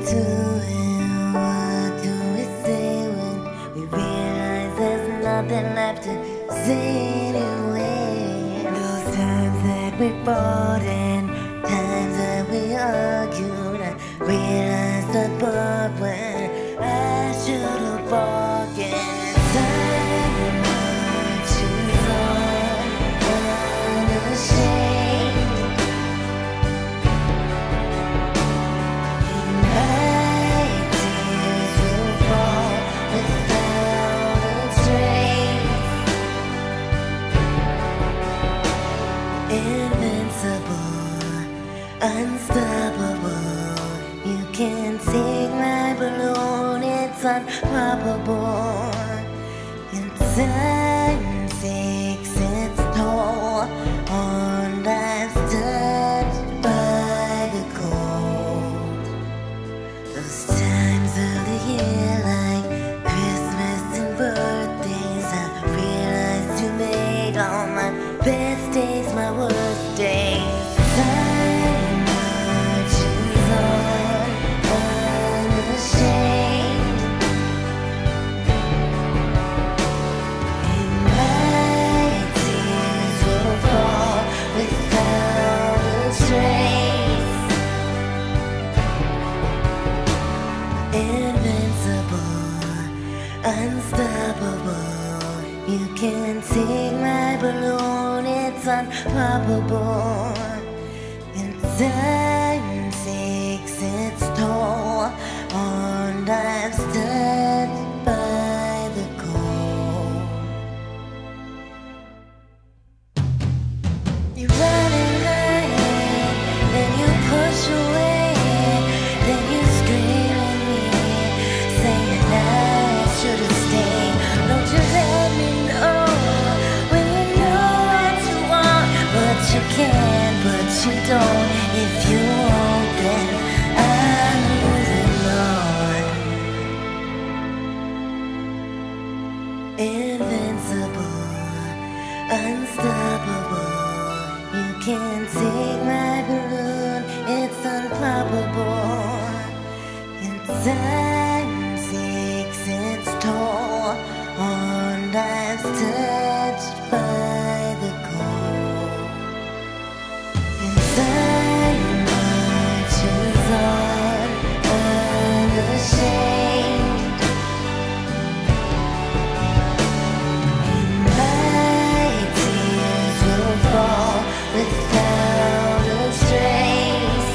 doing? What do we say when we realize there's nothing left to say anyway? Those times that we fought and times that we argued, I realized the part when I should have walked in. Time marches on, unashamed. And my tears will fall without a trace. Invincible, unstoppable. You can't take my balloon, it's unprobable. And time takes its toll on lives touched by the cold. Those times of the year like Christmas and birthdays, I realized you made all my best days my worst days. Time marches on, unashamed. And my tears will fall without a trace. Invincible, unstoppable. You can't take my balloon, it's unprobable. And time takes its toll on lives touched by the cold. You run and hide, then you push away, then you scream at me, saying I should have stayed. Don't you let me know when you know what you want, but you can, but you don't. If you won't, then I'm moving on. Invincible, unstoppable. You can't take my balloon, it's unprobable. And time takes its toll on lives touched by the cold. And time marches on, unashamed. And my tears will fall without a trace.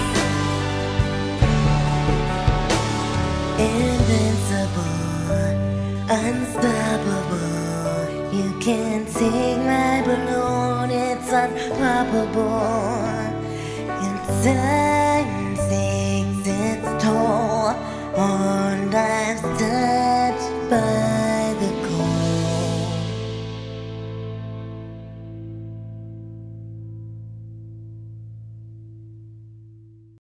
Invincible, unstoppable. You can't take my balloon, it's unprobable. And time takes its toll on lives touched by